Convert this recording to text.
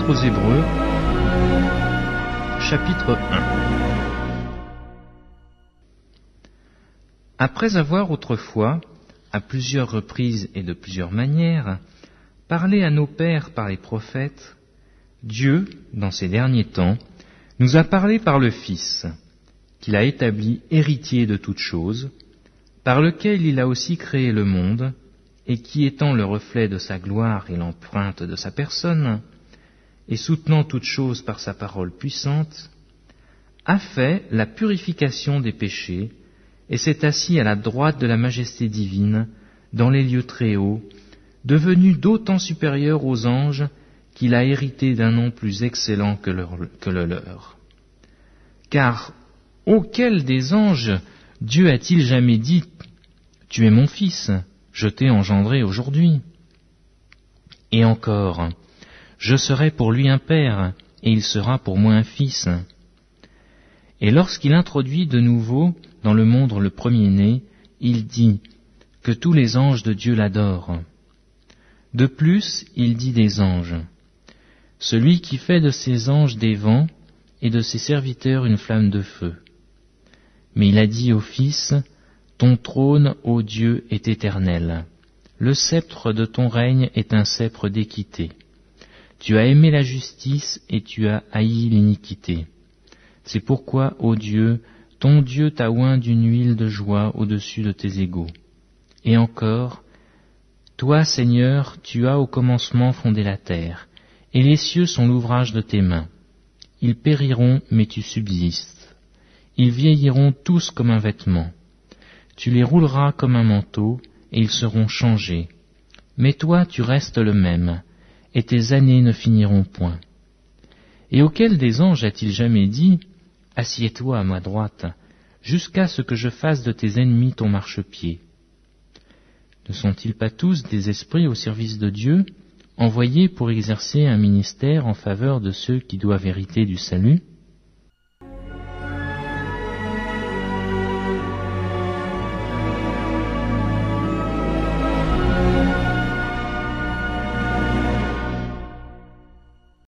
Lettre aux Hébreux, chapitre 1. Après avoir autrefois, à plusieurs reprises et de plusieurs manières, parlé à nos pères par les prophètes, Dieu, dans ces derniers temps, nous a parlé par le Fils, qu'il a établi héritier de toutes choses, par lequel il a aussi créé le monde, et qui étant le reflet de sa gloire et l'empreinte de sa personne, et soutenant toutes choses par sa parole puissante, a fait la purification des péchés, et s'est assis à la droite de la majesté divine, dans les lieux très hauts, devenu d'autant supérieur aux anges qu'il a hérité d'un nom plus excellent que le leur. Car auquel des anges Dieu a-t-il jamais dit « Tu es mon fils, je t'ai engendré aujourd'hui » Et encore « Je serai pour lui un père, et il sera pour moi un fils » Et lorsqu'il introduit de nouveau dans le monde le premier-né, il dit que tous les anges de Dieu l'adorent. De plus, il dit des anges, « Celui qui fait de ses anges des vents et de ses serviteurs une flamme de feu. » Mais il a dit au Fils, « Ton trône, ô Dieu, est éternel. Le sceptre de ton règne est un sceptre d'équité. Tu as aimé la justice et tu as haï l'iniquité. C'est pourquoi, ô Dieu, ton Dieu t'a oint d'une huile de joie au-dessus de tes égaux. Et encore, toi, Seigneur, tu as au commencement fondé la terre, et les cieux sont l'ouvrage de tes mains. Ils périront, mais tu subsistes. Ils vieilliront tous comme un vêtement. Tu les rouleras comme un manteau, et ils seront changés. Mais toi, tu restes le même, et tes années ne finiront point. Et auquel des anges a-t-il jamais dit, « Assieds-toi à ma droite, jusqu'à ce que je fasse de tes ennemis ton marchepied » Ne sont-ils pas tous des esprits au service de Dieu, envoyés pour exercer un ministère en faveur de ceux qui doivent hériter du salut ?